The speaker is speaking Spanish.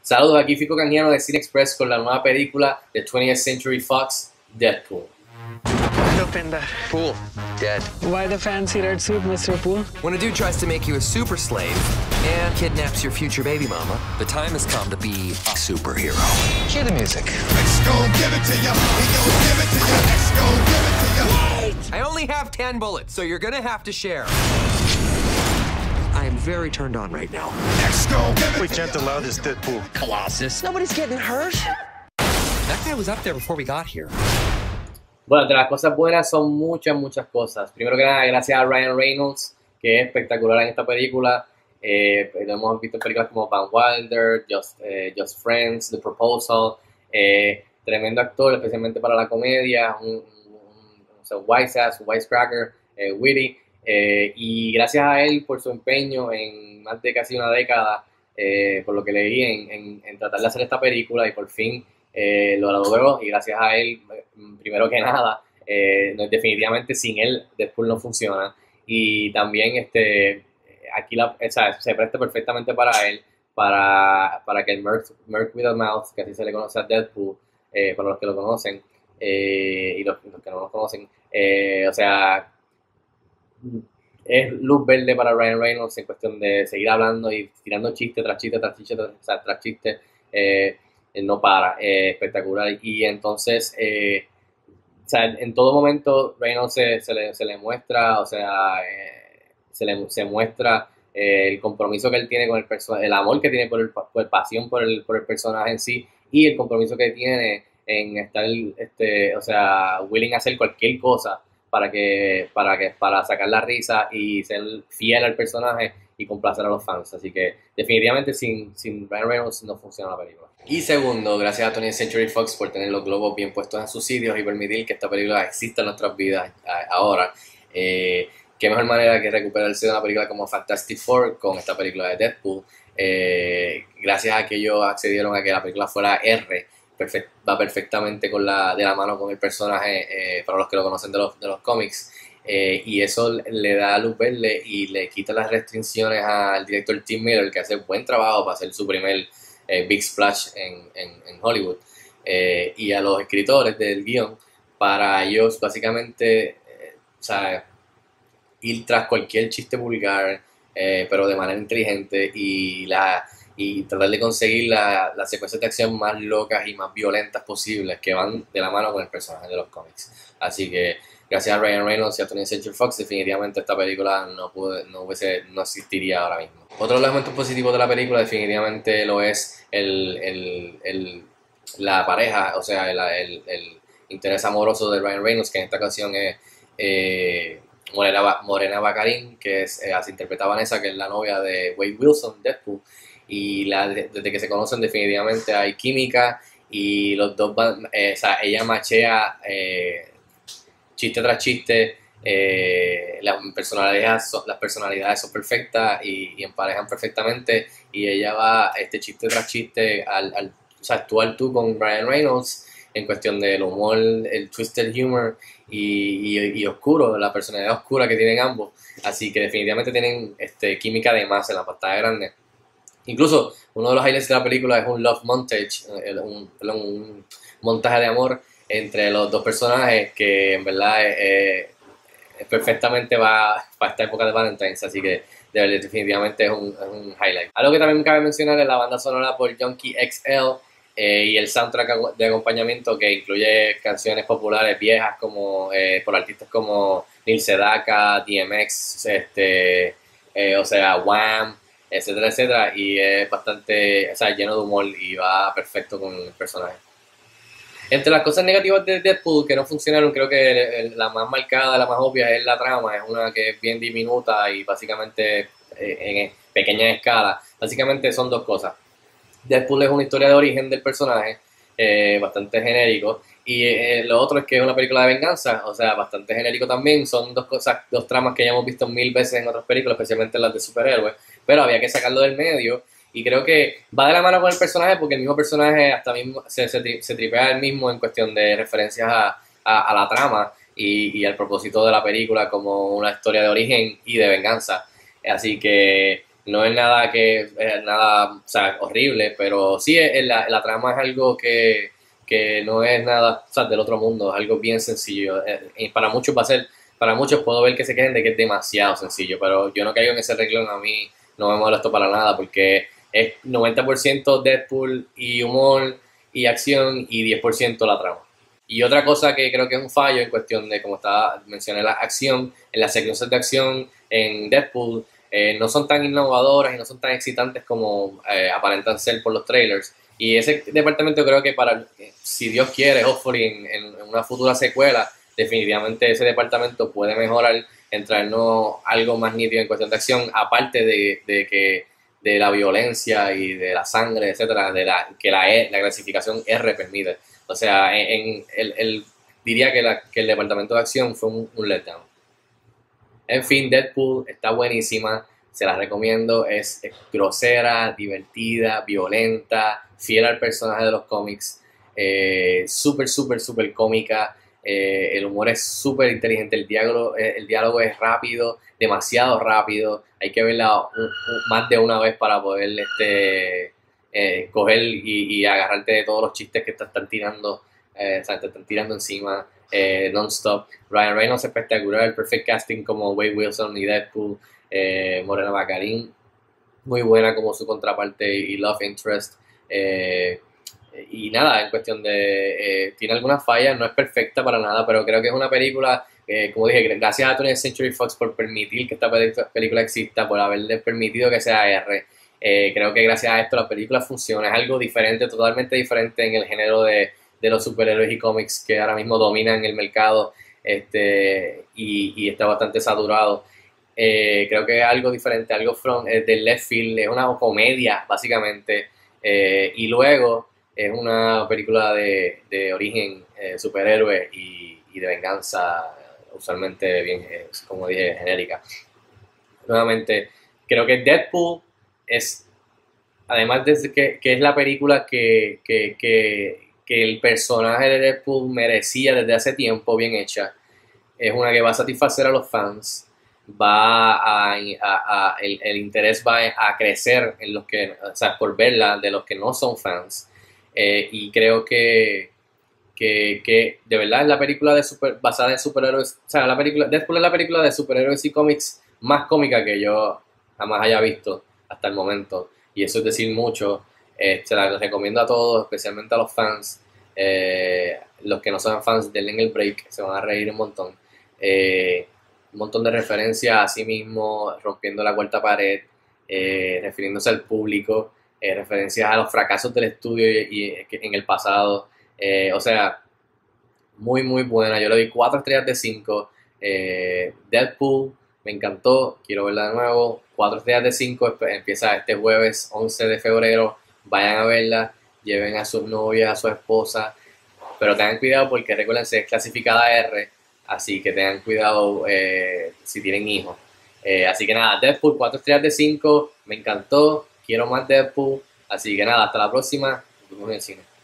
Saludos, aquí Fico Canjiano de Cine Express con la nueva película de 20th Century Fox, Deadpool. Open that. Pool, dead. Why the fancy red suit, Mr. Poole? When a dude tries to make you a super slave and kidnaps your future baby mama, the time has come to be a superhero. Cue the music. X gon' give it to ya. He gon' give it to ya. X gon' give it to ya. Wait! I only have 10 bullets, so you're gonna have to share. I am very turned on right now. X gon' give it We to can't ya. allow this, Deadpool. Colossus. Nobody's getting hurt. That guy was up there before we got here. Bueno, entre las cosas buenas son muchas cosas. Primero que nada, gracias a Ryan Reynolds, que es espectacular en esta película. Lo hemos visto en películas como Van Wilder, Just Friends, The Proposal. Tremendo actor, especialmente para la comedia. Un wisecracker, witty. Y gracias a él por su empeño en más de casi una década, por lo que leí, en tratar de hacer esta película, y por fin lo logró. Y gracias a él, primero que nada, definitivamente sin él Deadpool no funciona. Y también aquí se presta perfectmente para él, para que el Merc with a Mouth, que así se le conoce a Deadpool, para los que lo conocen, y los que no lo conocen, es luz verde para Ryan Reynolds en cuestión de seguir hablando y tirando chiste tras chiste tras chiste tras chiste. Él no para, espectacular. Y entonces, en todo momento Reynolds se le muestra, se muestra el compromiso que él tiene con el personaje, el amor que tiene por pasión por el personaje en sí, y el compromiso que tiene en estar, willing a hacer cualquier cosa para sacar la risa y ser fiel al personaje y complacer a los fans. Así que definitivamente sin Ryan Reynolds no funciona la película. Y segundo, gracias a 20th Century Fox por tener los globos bien puestos en sus sitios y permitir que esta película exista en nuestras vidas ahora. Qué mejor manera que recuperarse de una película como Fantastic Four con esta película de Deadpool. Gracias a que ellos accedieron a que la película fuera R, va perfectamente de la mano con el personaje, para los que lo conocen de los cómics. Y eso le da luz verde y le quita las restricciones al director Tim Miller, que hace buen trabajo para hacer su primer big splash en Hollywood, y a los escritores del guión, para ellos básicamente ir tras cualquier chiste vulgar, pero de manera inteligente, y tratar de conseguir las secuencias de acción más locas y más violentas posibles, que van de la mano con el personaje de los cómics. Así que gracias a Ryan Reynolds y a 20th Century Fox, definitivamente esta película no existiría ahora mismo. Otro de los elementos positivos de la película definitivamente lo es la pareja, el interés amoroso de Ryan Reynolds, que en esta ocasión es Morena Baccarin, que se interpreta a Vanessa, que es la novia de Wade Wilson, Deadpool. Y desde que se conocen definitivamente hay química, y los dos ella machea chiste tras chiste, las personalidades son perfectas y emparejan perfectamente, y ella va chiste tras chiste actuar tú con Ryan Reynolds en cuestión del humor, el twisted humor y oscuro, la personalidad oscura que tienen ambos. Así que definitivamente tienen química de más en la pantalla grande. Incluso uno de los highlights de la película es un love montage, un montaje de amor entre los dos personajes, que en verdad perfectamente va para esta época de Valentine's. Así que definitivamente es un highlight. Algo que también me cabe mencionar es la banda sonora por Junkie XL, y el soundtrack de acompañamiento, que incluye canciones populares viejas por artistas como Neil Sedaka, DMX, Wham, etcétera, y es bastante lleno de humor y va perfecto con el personaje. Entre las cosas negativas de Deadpool que no funcionaron, creo que la más marcada, la más obvia, es la trama. Es una que es bien diminuta y básicamente en pequeña escala. Básicamente son dos cosas. Deadpool es una historia de origen del personaje, bastante genérico, y lo otro es que es una película de venganza, bastante genérico también. Son dos tramas que ya hemos visto 1000 veces en otras películas, especialmente en las de superhéroes, pero había que sacarlo del medio, y creo que va de la mano con el personaje, porque el mismo personaje hasta mismo se tripea él mismo en cuestión de referencias a la trama y al propósito de la película como una historia de origen y de venganza. Así que No es nada nada, o sea, horrible, pero sí la trama es algo que no es nada, o sea, del otro mundo, es algo bien sencillo. Y para muchos va a ser, para muchos puedo ver que se quejen de que es demasiado sencillo, pero yo no caigo en ese renglón, a mí no me molesto para nada, porque es 90% Deadpool y humor y acción y 10% la trama. Y otra cosa que creo que es un fallo en cuestión de, como estaba, mencioné la acción, en las secuencias de acción en Deadpool, no son tan innovadoras y no son tan excitantes como aparentan ser por los trailers. Y ese departamento creo que si Dios quiere, hopefully en una futura secuela, definitivamente ese departamento puede mejorar en traernos algo más nítido en cuestión de acción, aparte de la violencia y de la sangre, etcétera, la clasificación R permite. O sea, diría que el departamento de acción fue un letdown. En fin, Deadpool está buenísima, se la recomiendo, es grosera, divertida, violenta, fiel al personaje de los cómics, súper, súper, súper cómica, el humor es súper inteligente, el diálogo es rápido, demasiado rápido, hay que verla más de una vez para poder coger y agarrarte de todos los chistes que te están tirando, o sea, te están tirando encima. Non-stop. Ryan Reynolds espectacular, el perfect casting como Wade Wilson y Deadpool, Morena Baccarin muy buena como su contraparte y Love Interest, y nada, en cuestión de tiene algunas fallas, no es perfecta para nada, pero creo que es una película, como dije, gracias a 20th Century Fox por permitir que esta película exista, por haberle permitido que sea R. Creo que gracias a esto la película funciona, es algo diferente, totalmente diferente en el género de los superhéroes y cómics que ahora mismo dominan el mercado, y está bastante saturado. Creo que es algo diferente, algo del left field, es una comedia básicamente, y luego es una película de origen superhéroe y de venganza, usualmente bien, como dije, genérica. Nuevamente, creo que Deadpool es, además de que es la película que el personaje de Deadpool merecía desde hace tiempo, bien hecha. Es una que va a satisfacer a los fans, el interés va a crecer en los que, o sea, por verla de los que no son fans, y creo que de verdad es la película basada en superhéroes, o sea, Deadpool es la película de superhéroes y cómics más cómica que yo jamás haya visto hasta el momento, y eso es decir mucho. Se la recomiendo a todos, especialmente a los fans. Los que no son fans, denle en el break, se van a reír un montón. Un montón de referencias a sí mismo, rompiendo la cuarta pared, refiriéndose al público, referencias a los fracasos del estudio en el pasado. O sea, muy, muy buena. Yo le doy 4 estrellas de 5. Deadpool me encantó, quiero verla de nuevo. 4 estrellas de 5, empieza este jueves 11 de febrero. Vayan a verla, lleven a sus novias, a su esposa, pero tengan cuidado porque recuerden, es clasificada R, así que tengan cuidado si tienen hijos. Así que nada, Deadpool, 4 estrellas de 5, me encantó, quiero más Deadpool, así que nada, hasta la próxima, nos vemos en el cine.